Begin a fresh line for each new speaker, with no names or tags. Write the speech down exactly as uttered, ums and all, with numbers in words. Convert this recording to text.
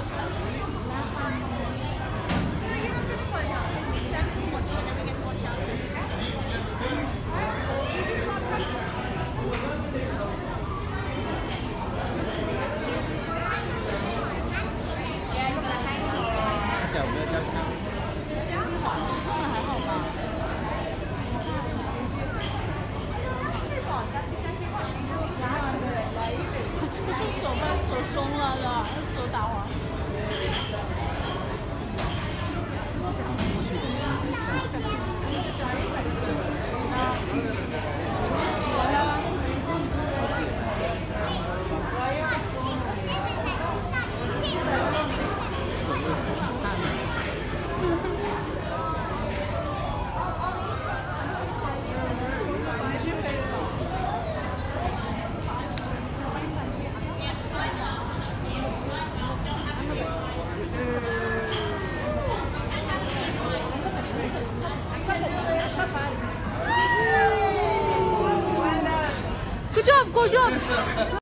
脚有没有交叉？
当然还好吧。可是手把手松了啦，手打滑。Good job, good job.